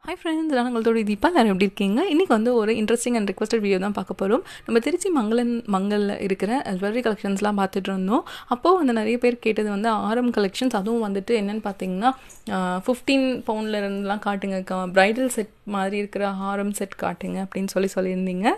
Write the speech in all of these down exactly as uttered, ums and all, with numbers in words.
Hi friends, நான் உங்களோட தீபா. எல்லாரும் எப்படி இருக்கீங்க? இன்னைக்கு வந்து ஒரு இன்ட்ரெஸ்டிங் அண்ட் ரிக்வெஸ்டட் வீடியோ தான் பார்க்க போகிறோம். நம்ம திருச்சி மங்களன் மங்கல்ல இருக்கிற ஜுவல்லரி கலெக்ஷன்ஸ்லாம் பார்த்துட்டு இருந்தோம். அப்போது வந்து நிறைய பேர் கேட்டது வந்து ஆரம் கலெக்ஷன்ஸ், அதுவும் வந்துட்டு என்னென்னு பார்த்தீங்கன்னா ஃபிஃப்டீன் பவுண்டில் இருந்துலாம் காட்டுங்க, ப்ரைடல் செட் மாதிரி இருக்கிற ஆரம் செட் காட்டுங்க அப்படின்னு சொல்லி சொல்லியிருந்தீங்க.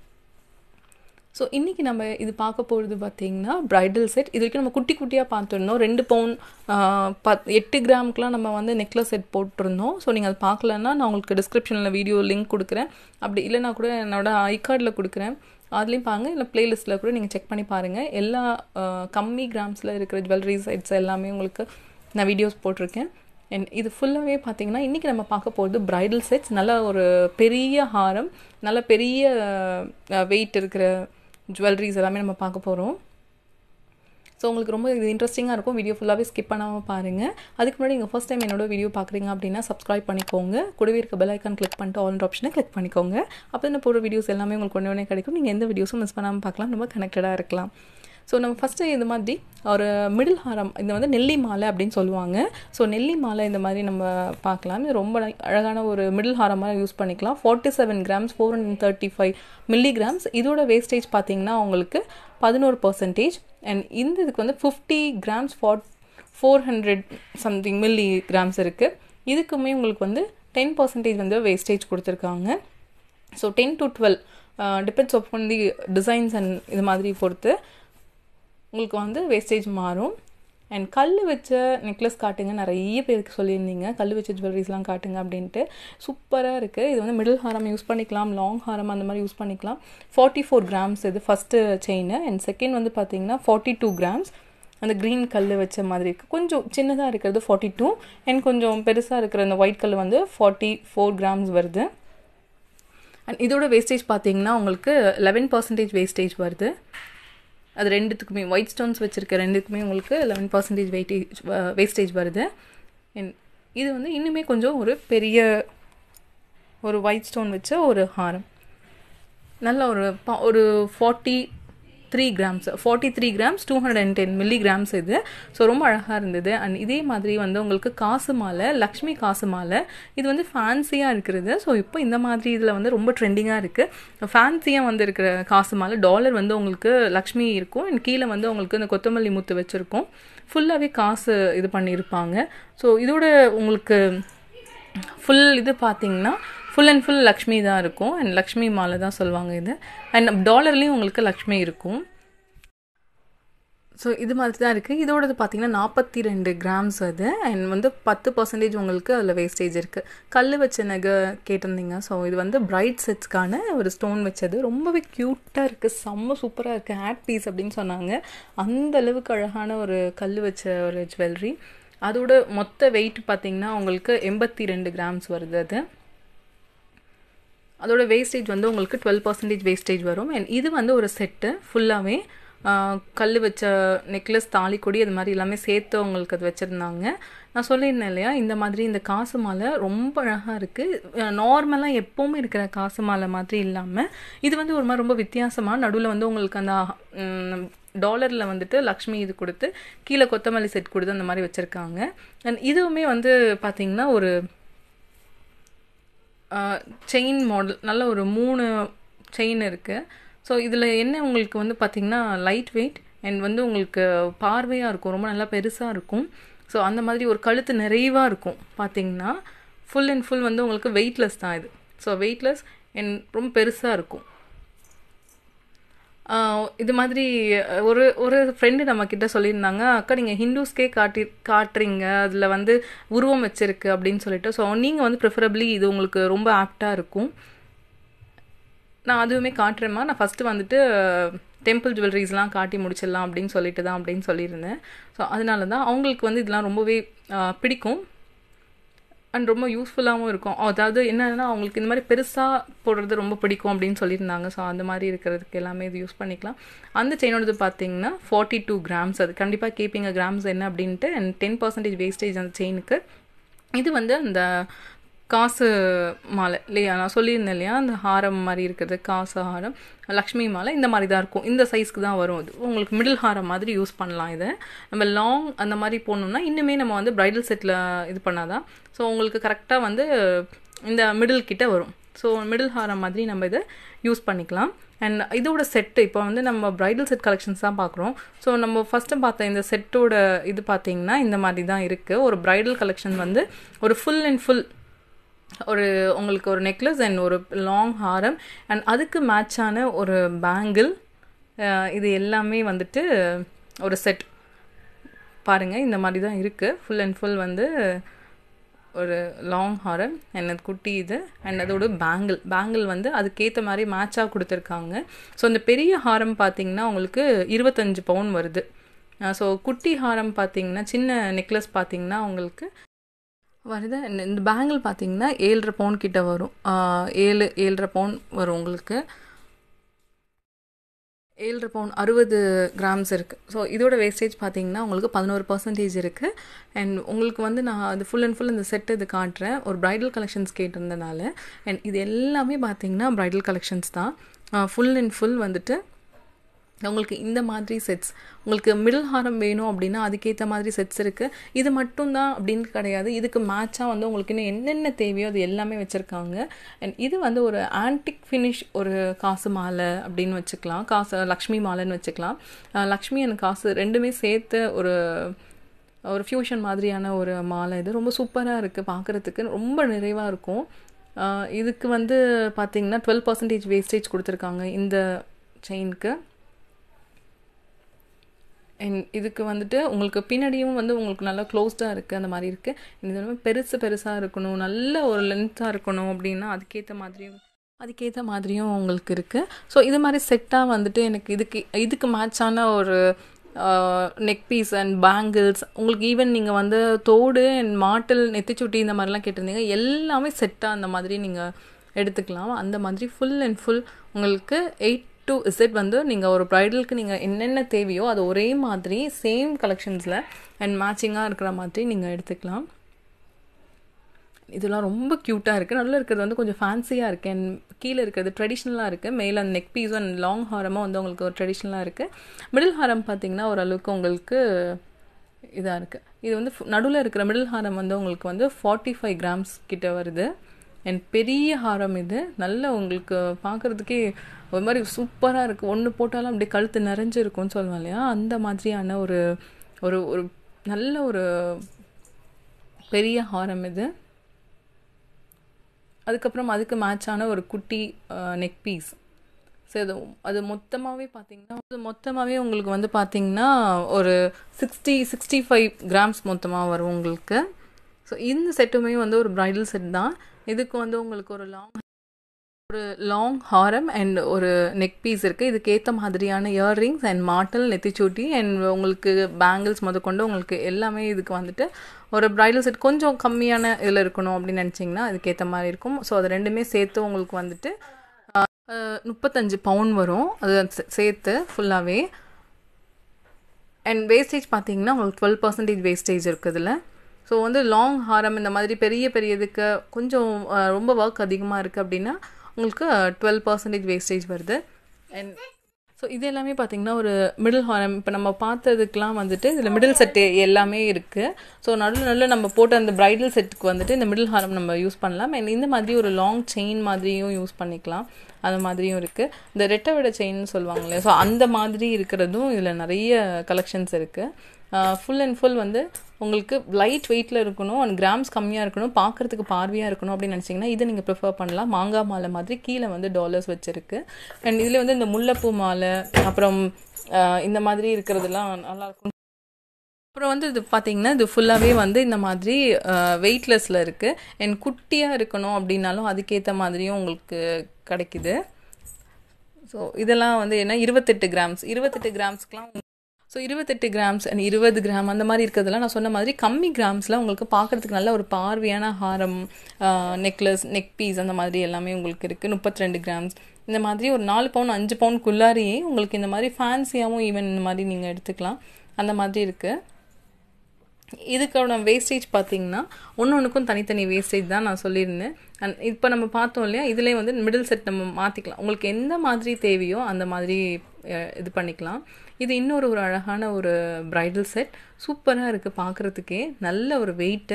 ஸோ இன்றைக்கி நம்ம இது பார்க்க போகிறது பார்த்திங்கன்னா ப்ரைடல் செட். இது வரைக்கும் நம்ம குட்டி குட்டியாக பார்த்துருந்தோம். ரெண்டு பவுன் பத் எட்டு கிராமுக்கெலாம் நம்ம வந்து நெக்லஸ் செட் போட்டிருந்தோம். ஸோ நீங்கள் அது பார்க்கலன்னா நான் உங்களுக்கு டிஸ்கிரிப்ஷனில் வீடியோ லிங்க் கொடுக்குறேன். அப்படி இல்லைனா கூட என்னோடய ஐ கார்டில் கொடுக்குறேன், அதுலேயும் பாருங்கள். இல்லை ப்ளேலிஸ்ட்டில் கூட நீங்கள் செக் பண்ணி பாருங்கள். எல்லா கம்மி கிராம்ஸில் இருக்கிற ஜுவல்லரி செட்ஸ் எல்லாமே உங்களுக்கு நான் வீடியோஸ் போட்டிருக்கேன். அண்ட் இது ஃபுல்லாகவே பார்த்திங்கன்னா இன்றைக்கி நம்ம பார்க்க போகிறது ப்ரைடல் செட்ஸ். நல்ல ஒரு பெரிய ஹாரம், நல்ல பெரிய வெயிட் இருக்கிற ஜுவல்லரிஸ் எல்லாமே நம்ம பார்க்க போகிறோம். ஸோ உங்களுக்கு ரொம்ப இது இன்ட்ரெஸ்டிங்காக இருக்கும். வீடியோ ஃபுல்லாகவே ஸ்கிப் பண்ணாமல் பாருங்கள். அதுக்கு முன்னாடி நீங்கள் ஃபர்ஸ்ட் டைம் என்னோட வீடியோ பார்க்குறீங்க அப்படின்னா சப்ஸ்கிரைப் பண்ணிக்கோங்க. கூடவே இருக்க பெல் ஐக்கான் கிளிக் பண்ணிட்டு ஆல் ஆப்ஷனை கிளிக் பண்ணிக்கோங்க. அப்போ என்ன போகிற வீடியோஸ் எல்லாமே உங்களுக்கு ஒன்று ஒன்றே கிடைக்கும். நீங்கள் எந்த வீடியோஸும் மிஸ் பண்ணாமல் பார்க்கலாம், நம்ம கனெக்டடாக இருக்கலாம். ஸோ நம்ம ஃபஸ்ட்டு இந்த மாதிரி ஒரு மிடில் ஹாரம், இந்த வந்து நெல்லி மாலை அப்படின்னு சொல்லுவாங்க. ஸோ நெல்லி மாலை இந்த மாதிரி நம்ம பார்க்கலாம். இது ரொம்ப அழகான ஒரு மிடில் ஹாரமாக யூஸ் பண்ணிக்கலாம். Forty seven grams four hundred thirty five milligrams. இதோட வேஸ்டேஜ் பார்த்திங்கன்னா உங்களுக்கு பதினோரு பர்சன்டேஜ். அண்ட் இந்த இதுக்கு வந்து fifty grams for four hundred something milligrams இருக்குது. இதுக்குமே உங்களுக்கு வந்து டென் பர்சன்டேஜ் வந்து வேஸ்டேஜ் கொடுத்துருக்காங்க. So ten to twelve depends on the designs and இது மாதிரி பொறுத்து உங்களுக்கு வந்து வேஸ்டேஜ் மாறும். அண்ட் கல் வச்ச நெக்லஸ் காட்டுங்க, நிறைய பேருக்கு சொல்லியிருந்தீங்க கல் வச்ச ஜுவல்லரிஸ்லாம் காட்டுங்க அப்படின்ட்டு. சூப்பராக இருக்குது. இது வந்து மிடில் ஹாரம் யூஸ் பண்ணிக்கலாம், லாங் ஹாரம் அந்த மாதிரி யூஸ் பண்ணிக்கலாம். ஃபார்ட்டி ஃபோர் கிராம்ஸ் இது ஃபஸ்ட்டு செயின். அண்ட் செகண்ட் வந்து பார்த்திங்கன்னா ஃபார்ட்டி டூ கிராம்ஸ். அந்த க்ரீன் கல் வச்ச மாதிரி இருக்குது. கொஞ்சம் சின்னதாக இருக்கிறது ஃபார்ட்டி டூ அண்ட் கொஞ்சம் பெருசாக இருக்கிற அந்த ஒயிட் கல் வந்து ஃபார்ட்டி ஃபோர் கிராம்ஸ் வருது. அண்ட் இதோட வேஸ்டேஜ் பார்த்திங்கன்னா உங்களுக்கு லெவன் பர்சன்டேஜ் வேஸ்டேஜ் வருது. அது ரெண்டுத்துக்குமே ஒயிட் ஸ்டோன்ஸ் வச்சுருக்க ரெண்டுக்குமே உங்களுக்கு லெவன் பர்சன்டேஜ் வெயிட்டேஜ் வேஸ்டேஜ் வருது. இது வந்து இன்னுமே கொஞ்சம் ஒரு பெரிய ஒரு ஒயிட் ஸ்டோன் வச்ச ஒரு ஹாரம். நல்ல ஒரு ஒரு forty three grams forty three grams two hundred and ten milligrams இது. ஸோ ரொம்ப அழகாக இருந்தது. அண்ட் இதே மாதிரி வந்து உங்களுக்கு காசு மாலை, லக்ஷ்மி காசு மாலை, இது வந்து ஃபேன்சியாக இருக்கிறது. ஸோ இப்போ இந்த மாதிரி இதில் வந்து ரொம்ப ட்ரெண்டிங்காக இருக்குது. ஃபேன்சியாக வந்து இருக்கிற காசு மாலை, டாலர் வந்து உங்களுக்கு லக்ஷ்மி இருக்கும். அண்ட் கீழே வந்து உங்களுக்கு இந்த கொத்தமல்லி முத்து வச்சுருக்கோம். ஃபுல்லாகவே காசு இது பண்ணியிருப்பாங்க. ஸோ இதோட உங்களுக்கு ஃபுல் இது பார்த்திங்கன்னா ஃபுல் அண்ட் ஃபுல் லக்ஷ்மி தான் இருக்கும். அண்ட் லக்ஷ்மி மாலை தான் சொல்லுவாங்க இது. அண்ட் டாலர்லேயும் உங்களுக்கு லக்ஷ்மி இருக்கும். ஸோ இது மாதிரி தான் இருக்குது. இதோடது பார்த்திங்கன்னா நாற்பத்தி ரெண்டு கிராம்ஸ் அது. அண்ட் வந்து பத்து பர்சன்டேஜ் உங்களுக்கு அதில் வேஸ்டேஜ் இருக்குது. கல் வச்ச நகை கேட்டிருந்தீங்க. ஸோ இது வந்து பிரைட் செட்ஸ்க்கான ஒரு ஸ்டோன் வச்சது. ரொம்பவே க்யூட்டாக இருக்குது, செம்ம சூப்பராக இருக்குது. ஹேட் பீஸ் அப்படின்னு சொன்னாங்க. அந்த அளவுக்கு அழகான ஒரு கல் வச்ச ஒரு ஜுவல்லரி. அதோட மொத்த வெயிட் பார்த்திங்கன்னா உங்களுக்கு எண்பத்தி ரெண்டு கிராம்ஸ் வருது அது. அதோட வேஸ்டேஜ் வந்து உங்களுக்கு டுவெல் பர்சன்டேஜ் வேஸ்டேஜ் வரும். அண்ட் இது வந்து ஒரு செட்டு ஃபுல்லாகவே கல் வச்ச நெக்லஸ், தாலி, கொடி அது மாதிரி எல்லாமே சேர்த்து உங்களுக்கு அது வச்சுருந்தாங்க. நான் சொல்லியிருந்தேன் இல்லையா, இந்த மாதிரி இந்த காசு மாலை ரொம்ப அழகாக இருக்குது. நார்மலாக எப்போவுமே இருக்கிற காசு மாலை மாதிரி இல்லாமல் இது வந்து ஒரு மாதிரி ரொம்ப வித்தியாசமாக நடுவில் வந்து உங்களுக்கு அந்த டாலரில் வந்துட்டு லக்ஷ்மி இது கொடுத்து கீழே கொத்தமல்லி செட் கொடுத்து அந்த மாதிரி வச்சுருக்காங்க. அண்ட் இதுவுமே வந்து பார்த்திங்கன்னா ஒரு செயின் மாடல், நல்ல ஒரு மூணு செயின் இருக்குது. ஸோ இதில் என்ன உங்களுக்கு வந்து பார்த்திங்கன்னா லைட் வெயிட் அண்ட் வந்து உங்களுக்கு பார்வையாக இருக்கும், ரொம்ப நல்லா பெருசாக இருக்கும். ஸோ அந்த மாதிரி ஒரு கழுத்து நிறைவாக இருக்கும். பார்த்திங்கன்னா ஃபுல் அண்ட் ஃபுல் வந்து உங்களுக்கு வெயிட்லெஸ் தான் இது. ஸோ வெயிட்லெஸ் அண்ட் ரொம்ப பெருசாக இருக்கும். இது மாதிரி ஒரு ஒரு ஃப்ரெண்டு நம்மக்கிட்ட சொல்லியிருந்தாங்க, அக்கா நீங்கள் ஹிந்துஸ்க்கே காட்டி காட்டுறீங்க, அதில் வந்து உருவம் வச்சுருக்கு அப்படின்னு சொல்லிட்டு. ஸோ நீங்கள் வந்து ப்ரிஃபரபிளி இது உங்களுக்கு ரொம்ப ஆப்டாக இருக்கும். நான் அதுவுமே காட்டுறேம்மா, நான் ஃபஸ்ட்டு வந்துட்டு டெம்பிள் ஜுவல்லரிஸ்லாம் காட்டி முடிச்சிடலாம் அப்படின்னு சொல்லிட்டு தான் அப்படின்னு சொல்லியிருந்தேன். ஸோ அதனால தான் அவங்களுக்கு வந்து இதெல்லாம் ரொம்பவே பிடிக்கும் அண்ட் ரொம்ப யூஸ்ஃபுல்லாகவும் இருக்கும். அதாவது என்னென்னா அவங்களுக்கு இந்த மாதிரி பெருசாக போடுறது ரொம்ப பிடிக்கும் அப்படின்னு சொல்லியிருந்தாங்க. ஸோ அந்த மாதிரி இருக்கிறதுக்கு எல்லாமே இது யூஸ் பண்ணிக்கலாம். அந்த செயினோடது பார்த்தீங்கன்னா ஃபார்ட்டி டூ கிராம்ஸ். அது கண்டிப்பாக கேட்பீங்க கிராம்ஸ் என்ன அப்படின்ட்டு. அண்ட் டென் பர்சன்டேஜ் வேஸ்டேஜ் அந்த செயினுக்கு. இது வந்து அந்த காசு மாலை இல்லையா, நான் சொல்லியிருந்தேன் இல்லையா, அந்த ஹாரம் மாதிரி இருக்கிறது காசு ஹாரம், லக்ஷ்மி மாலை இந்த மாதிரி தான் இருக்கும். இந்த சைஸ்க்கு தான் வரும். இது உங்களுக்கு மிடில் ஹாரம் மாதிரி யூஸ் பண்ணலாம். இதை நம்ம லாங் அந்த மாதிரி போடணும்னா இன்னுமே நம்ம வந்து ப்ரைடல் செட்டில் இது பண்ணாதான். ஸோ உங்களுக்கு கரெக்டாக வந்து இந்த மிடில் கிட்ட வரும். ஸோ மிடில் ஹாரம் மாதிரி நம்ம இதை யூஸ் பண்ணிக்கலாம். அண்ட் இதோட செட்டு இப்போ வந்து நம்ம ப்ரைடல் செட் கலெக்ஷன்ஸ் தான் பார்க்குறோம். ஸோ நம்ம ஃபஸ்ட்டு பார்த்த இந்த செட்டோட இது பார்த்திங்கன்னா இந்த மாதிரி தான் இருக்குது. ஒரு ப்ரைடல் கலெக்ஷன் வந்து ஒரு ஃபுல் அண்ட் ஃபுல் ஒரு உங்களுக்கு ஒரு நெக்லஸ் அண்ட் ஒரு லாங் ஹாரம் அண்ட் அதுக்கு மேட்சான ஒரு பேங்கிள், இது எல்லாமே வந்துட்டு ஒரு செட் பாருங்கள். இந்த மாதிரி தான் இருக்குது. ஃபுல் அண்ட் ஃபுல் வந்து ஒரு லாங் ஹாரம் அண்ட் அது குட்டி இது அண்ட் அதோட பேங்கிள் பேங்கிள் வந்து அதுக்கேற்ற மாதிரி மேட்சாக கொடுத்துருக்காங்க. ஸோ இந்த பெரிய ஹாரம் பார்த்திங்கன்னா உங்களுக்கு இருபத்தஞ்சு பவுன் வருது. ஸோ குட்டி ஹாரம் பார்த்திங்கன்னா சின்ன நெக்லஸ் பார்த்திங்கன்னா உங்களுக்கு வருது. இந்த பேங்கிள் பார்த்திங்கன்னா ஏழரை பவுன் கிட்ட வரும். ஏழு ஏழரை பவுன் வரும் உங்களுக்கு. ஏழரை பவுன் அறுபது கிராம்ஸ் இருக்குது. ஸோ இதோட வேஸ்டேஜ் பார்த்திங்கன்னா உங்களுக்கு பதினோரு பர்சன்டேஜ் இருக்குது. அண்ட் உங்களுக்கு வந்து நான் அது ஃபுல் அண்ட் ஃபுல் இந்த செட்டு இது காட்டுறேன். ஒரு ப்ரைடல் கலெக்ஷன்ஸ் கேட்டிருந்தனால அண்ட் இது எல்லாமே பார்த்திங்கன்னா ப்ரைடல் கலெக்ஷன்ஸ் தான். ஃபுல் அண்ட் ஃபுல் வந்துட்டு உங்களுக்கு இந்த மாதிரி செட்ஸ், உங்களுக்கு மிடில் ஹாரம் வேணும் அப்படின்னா அதுக்கேற்ற மாதிரி செட்ஸ் இருக்குது. இது மட்டும்தான் அப்படின்னு கிடையாது, இதுக்கு மேட்சாக வந்து உங்களுக்கு இன்னும் என்னென்ன தேவையோ அது எல்லாமே வச்சுருக்காங்க. அண்ட் இது வந்து ஒரு ஆன்டிக் ஃபினிஷ் ஒரு காசு மாலை அப்படின்னு வச்சுக்கலாம், காசு லக்ஷ்மி மாலைன்னு வச்சுக்கலாம். லக்ஷ்மி அண்ட் காசு ரெண்டுமே சேர்த்து ஒரு ஒரு ஃபியூஷன் மாதிரியான ஒரு மாலை. இது ரொம்ப சூப்பராக இருக்குது, பார்க்குறதுக்கு ரொம்ப நிறைவாக இருக்கும். இதுக்கு வந்து பார்த்திங்கன்னா டுவெல் பர்சன்டேஜ் வேஸ்டேஜ் கொடுத்துருக்காங்க இந்த செயினுக்கு. அண்ட் இதுக்கு வந்துட்டு உங்களுக்கு பின்னாடியும் வந்து உங்களுக்கு நல்லா க்ளோஸ்டாக இருக்குது, அந்த மாதிரி இருக்குது. இது வந்து பெருசு பெருசாக இருக்கணும், நல்ல ஒரு லென்த்தாக இருக்கணும் அப்படின்னா அதுக்கேற்ற மாதிரியும் அதுக்கேற்ற மாதிரியும் உங்களுக்கு இருக்குது. ஸோ இது மாதிரி செட்டாக வந்துட்டு எனக்கு இதுக்கு இதுக்கு மேட்சான ஒரு நெக் பீஸ் அண்ட் பேங்கிள்ஸ், உங்களுக்கு ஈவன் நீங்கள் வந்து தோடு அண்ட் மாட்டல் நெத்திச்சுட்டி இந்த மாதிரிலாம் கேட்டிருந்தீங்க, எல்லாமே செட்டாக அந்த மாதிரி நீங்கள் எடுத்துக்கலாம். அந்த மாதிரி ஃபுல் அண்ட் ஃபுல் உங்களுக்கு எயிட் டு இசட் வந்து நீங்கள் ஒரு ப்ரைடலுக்கு நீங்கள் என்னென்ன தேவையோ அது ஒரே மாதிரி சேம் கலெக்ஷன்ஸில் அண்ட் மேட்சிங்காக இருக்கிற மாதிரி நீங்கள் எடுத்துக்கலாம். இதெல்லாம் ரொம்ப க்யூட்டாக இருக்குது. நல்லா இருக்கிறது வந்து கொஞ்சம் ஃபேன்சியாக இருக்குது அண்ட் கீழே இருக்கிறது ட்ரெடிஷ்னலாக இருக்குது. மேலே அந்த நெக் பீஸும் அண்ட் லாங் ஹாரமும் வந்து உங்களுக்கு ஒரு ட்ரெடிஷ்னலாக இருக்குது. மிடில் ஹாரம் பார்த்திங்கன்னா ஓரளவுக்கு உங்களுக்கு இதாக இருக்குது. இது வந்து நடுவில் இருக்கிற மிடில் ஹாரம் வந்து உங்களுக்கு வந்து ஃபார்ட்டி ஃபைவ் கிராம்ஸ் கிட்ட வருது. அண்ட் பெரிய ஹாரம் இது, நல்ல உங்களுக்கு பார்க்குறதுக்கே ஒரு மாதிரி சூப்பராக இருக்குது. ஒன்று போட்டாலும் அப்படியே கழுத்து நிறைஞ்சு இருக்கும்னு சொல்லுவாங்க இல்லையா, அந்த மாதிரியான ஒரு ஒரு ஒரு நல்ல ஒரு பெரிய ஹாரம் இது. அதுக்கப்புறம் அதுக்கு மேட்சான ஒரு குட்டி நெக் பீஸ். ஸோ அது அது மொத்தமாகவே பார்த்திங்கன்னா அது மொத்தமாகவே உங்களுக்கு வந்து பார்த்திங்கன்னா ஒரு சிக்ஸ்டி சிக்ஸ்டி ஃபைவ் கிராம்ஸ் மொத்தமாக வரும் உங்களுக்கு. ஸோ இந்த செட்டுமே வந்து ஒரு ப்ரைடல் செட் தான். இதுக்கு வந்து உங்களுக்கு ஒரு லாங் ஒரு லாங் ஹாரம் அண்ட் ஒரு நெக் பீஸ் இருக்குது. இதுக்கு ஏற்ற மாதிரியான இயர்ரிங்ஸ் அண்ட் மாட்டல் நெத்திச்சூட்டி அண்ட் உங்களுக்கு பேங்கிள்ஸ் முத கொண்டு உங்களுக்கு எல்லாமே இதுக்கு வந்துட்டு ஒரு ப்ரைடல் செட் கொஞ்சம் கம்மியான இதில் இருக்கணும் அப்படின்னு நினச்சிங்கன்னா அதுக்கேற்ற மாதிரி இருக்கும். ஸோ அது ரெண்டுமே சேர்த்து உங்களுக்கு வந்துட்டு முப்பத்தஞ்சு பவுன் வரும், அது சேர்த்து ஃபுல்லாகவே. அண்ட் வேஸ்டேஜ் பார்த்திங்கன்னா உங்களுக்கு டுவெல் பர்சன்டேஜ் வேஸ்டேஜ் இருக்குது இதில். ஸோ வந்து லாங் ஹாரம் இந்த மாதிரி பெரிய பெரிய இதுக்கு கொஞ்சம் ரொம்ப ஒர்க் அதிகமாக இருக்குது அப்படின்னா உங்களுக்கு டுவெல் பர்சன்டேஜ் வேஸ்டேஜ் வருது. அண்ட் ஸோ இது எல்லாமே பார்த்திங்கன்னா ஒரு மிடில் ஹாரம். இப்போ நம்ம பார்த்ததுக்கெலாம் வந்துட்டு இதில் மிடில் செட்டு எல்லாமே இருக்குது. ஸோ நடுவில் நடுவில் நம்ம போட்ட அந்த ப்ரைடல் செட்டுக்கு வந்துட்டு இந்த மிடில் ஹாரம் நம்ம யூஸ் பண்ணலாம். அண்ட் இந்த மாதிரி ஒரு லாங் செயின் மாதிரியும் யூஸ் பண்ணிக்கலாம், அந்த மாதிரியும் இருக்குது. இந்த ரெட்டை விட செயின்னு சொல்லுவாங்க இல்லையா, ஸோ அந்த மாதிரி இருக்கிறதும் இதில் நிறைய கலெக்ஷன்ஸ் இருக்குது. ஃபுல் அண்ட் ஃபுல் வந்து உங்களுக்கு லைட் வெயிட்டில் இருக்கணும் அண்ட் கிராம்ஸ் கம்மியாக இருக்கணும், பார்க்குறதுக்கு பார்வையாக இருக்கணும் அப்படின்னு நினச்சிங்கன்னா இதை நீங்கள் ப்ரிஃபர் பண்ணலாம். மாங்காய் மாலை மாதிரி கீழே வந்து டாலர்ஸ் வச்சுருக்கு. அண்ட் இதில் வந்து இந்த முல்லைப்பூ மாலை அப்புறம் இந்த மாதிரி இருக்கிறதுலாம் நல்லாயிருக்கும். அப்புறம் வந்து இது பார்த்திங்கன்னா இது ஃபுல்லாகவே வந்து இந்த மாதிரி வெயிட்லெஸில் இருக்குது. அண்ட் குட்டியாக இருக்கணும் அப்படின்னாலும் அதுக்கேற்ற மாதிரியும் உங்களுக்கு கிடைக்குது. ஸோ இதெல்லாம் வந்து என்ன இருபத்தெட்டு கிராம்ஸ் இருபத்தெட்டு கிராம்ஸ்க்குலாம் ஸோ இருபத்தெட்டு கிராம்ஸ் அண்ட் இருபது கிராம் அந்த மாதிரி இருக்கிறதுலாம் நான் சொன்ன மாதிரி கம்மி கிராம்ஸில் உங்களுக்கு பார்க்குறதுக்கு நல்ல ஒரு பார்வையான ஹாரம், நெக்லஸ், நெக் பீஸ் அந்த மாதிரி எல்லாமே உங்களுக்கு இருக்குது. முப்பத்தி ரெண்டு கிராம்ஸ் இந்த மாதிரி ஒரு நாலு பவுன் அஞ்சு பவுனுக்குள்ளாரியே உங்களுக்கு இந்த மாதிரி ஃபேன்சியாகவும் ஈவன் இந்த மாதிரி நீங்கள் எடுத்துக்கலாம், அந்த மாதிரி இருக்குது. இதுக்கான வேஸ்டேஜ் பார்த்திங்கன்னா ஒன்று ஒன்றுக்கும் தனித்தனி வேஸ்டேஜ் தான் நான் சொல்லியிருந்தேன். அண்ட் இப்போ நம்ம பார்த்தோம் இல்லையா, இதிலே வந்து மிடில் செட் நம்ம மாற்றிக்கலாம், உங்களுக்கு எந்த மாதிரி தேவையோ அந்த மாதிரி இது பண்ணிக்கலாம். இது இன்னொரு ஒரு அழகான ஒரு ப்ரைடல் செட், சூப்பராக இருக்குது பார்க்குறதுக்கே, நல்ல ஒரு வெயிட்டு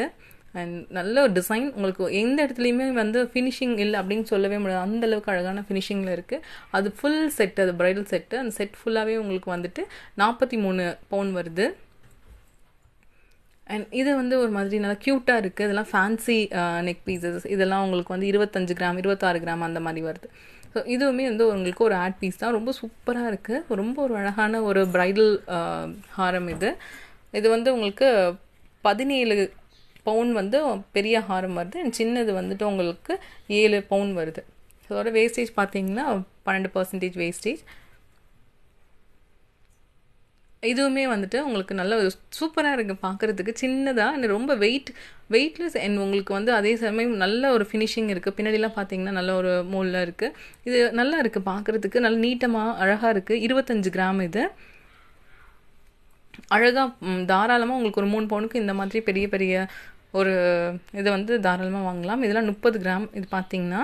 அண்ட் நல்ல ஒரு டிசைன், உங்களுக்கு எந்த இடத்துலையுமே வந்து ஃபினிஷிங் இல்லை அப்படின்னு சொல்லவே முடியாது, அந்தளவுக்கு அழகான ஃபினிஷிங்கில் இருக்குது. அது ஃபுல் செட்டு, அது ப்ரைடல் செட்டு. அந்த செட் ஃபுல்லாகவே உங்களுக்கு வந்துட்டு நாற்பத்தி மூணு பவுன் வருது. அண்ட் இது வந்து ஒரு மாதிரி நல்லா க்யூட்டாக இருக்குது. இதெல்லாம் ஃபேன்சி நெக் பீசஸ். இதெல்லாம் உங்களுக்கு வந்து இருபத்தஞ்சு கிராம் இருபத்தாறு கிராம் அந்த மாதிரி வருது. ஸோ இதுவுமே வந்து உங்களுக்கு ஒரு ஆட் பீஸ் தான். ரொம்ப சூப்பராக இருக்குது. ரொம்ப ஒரு அழகான ஒரு ப்ரைடல் ஹாரம் இது. இது வந்து உங்களுக்கு பதினேழு பவுன் வந்து பெரிய ஹாரம் வருது. அண்ட் சின்னது வந்துட்டு உங்களுக்கு ஏழு பவுன் வருது. ஸோ அதோட வேஸ்டேஜ் பார்த்தீங்கன்னா பன்னெண்டு பர்சன்டேஜ் வேஸ்டேஜ். இதுவுமே வந்துட்டு உங்களுக்கு நல்ல ஒரு சூப்பராக இருக்குது பார்க்குறதுக்கு. சின்னதாக அண்ட் ரொம்ப வெயிட் வெயிட்லெஸ் அண்ட் உங்களுக்கு வந்து அதே சமயம் நல்ல ஒரு ஃபினிஷிங் இருக்குது. பின்னாடிலாம் பார்த்தீங்கன்னா நல்ல ஒரு மோலில் இருக்குது. இது நல்லா இருக்குது பார்க்குறதுக்கு, நல்ல நீட்டமாக அழகாக இருக்குது. இருபத்தஞ்சு கிராம் இது. அழகாக தாராளமாக உங்களுக்கு ஒரு மூணு பவுனுக்கு இந்த மாதிரி பெரிய பெரிய ஒரு இதை வந்து தாராளமாக வாங்கலாம். இதெல்லாம் முப்பது கிராம். இது பார்த்தீங்கன்னா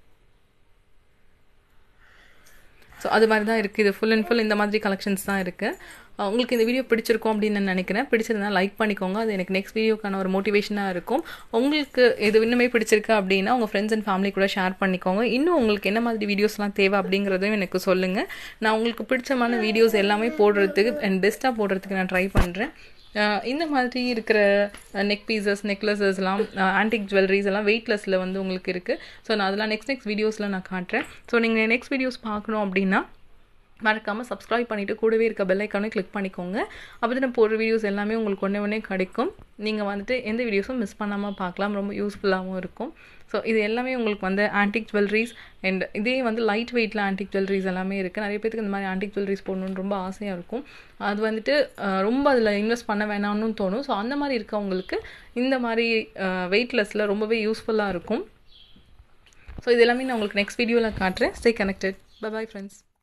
ஸோ அது மாதிரி தான் இருக்குது. இது ஃபுல் அண்ட் ஃபுல் இந்த மாதிரி கலெக்ஷன்ஸ் தான் இருக்குது. உங்களுக்கு இந்த வீடியோ பிடிச்சிருக்கும் அப்படின்னு நான் நினைக்கிறேன். பிடிச்சிருந்தா லைக் பண்ணிக்கோங்க. அது எனக்கு நெக்ஸ்ட் வீடியோக்கான ஒரு மோட்டிவேஷனாக இருக்கும். உங்களுக்கு இது இன்னுமே பிடிச்சிருக்கு அப்படின்னா உங்கள் ஃப்ரெண்ட்ஸ் அண்ட் ஃபேமிலி கூட ஷேர் பண்ணிக்கோங்க. இன்னும் உங்களுக்கு என்ன மாதிரி வீடியோஸ்லாம் தேவை அப்படிங்கிறதையும் எனக்கு சொல்லுங்கள். நான் உங்களுக்கு பிடிச்சமான வீடியோஸ் எல்லாமே போடுறதுக்கு அண்ட் பெஸ்ட்டாக போடுறதுக்கு நான் ட்ரை பண்ணுறேன். இந்த மாதிரி இருக்கிற நெக் பீசஸ், நெக்லஸஸ்லாம், ஆன்டிக் ஜுவல்லரிஸ் எல்லாம் வெயிட்லெஸில் வந்து உங்களுக்கு இருக்குது. ஸோ நான் அதெல்லாம் நெக்ஸ்ட் நெக்ஸ்ட் வீடியோஸில் நான் காட்டுறேன். ஸோ நீங்கள் நெக்ஸ்ட் வீடியோஸ் பார்க்கணும் அப்படின்னா மறக்காமல் சப்ஸ்கிரைப் பண்ணிவிட்டு கூடவே இருக்க பெல் ஐக்கானே கிளிக் பண்ணிக்கோங்க. அப்போ தான் நான் போடுற வீடியோஸ் எல்லாமே உங்களுக்கு ஒன்றே ஒன்றே கிடைக்கும். நீங்கள் வந்துட்டு எந்த வீடியோஸும் மிஸ் பண்ணாமல் பார்க்கலாம். ரொம்ப யூஸ்ஃபுல்லாகவும் இருக்கும். ஸோ இது எல்லாமே உங்களுக்கு வந்து ஆன்டிக் ஜுவல்லரிஸ் அண்ட் இதே வந்து லைட் வெயிட்டில் ஆன்டிக் ஜுவல்லரிஸ் எல்லாமே இருக்குது. நிறைய பேருக்கு இந்த மாதிரி ஆன்டிக் ஜுவல்லரிஸ் போடணுன்னு ரொம்ப ஆசையாக இருக்கும். அது வந்துட்டு ரொம்ப அதில் இன்வெஸ்ட் பண்ண வேணாம்னு தோணும். ஸோ அந்த மாதிரி இருக்கவங்களுக்கு இந்த மாதிரி வெயிட்லெஸில் ரொம்பவே யூஸ்ஃபுல்லாக இருக்கும். ஸோ இது எல்லாமே நான் உங்களுக்கு நெக்ஸ்ட் வீடியோவில் காட்டுறேன். Stay connected. Bye bye friends.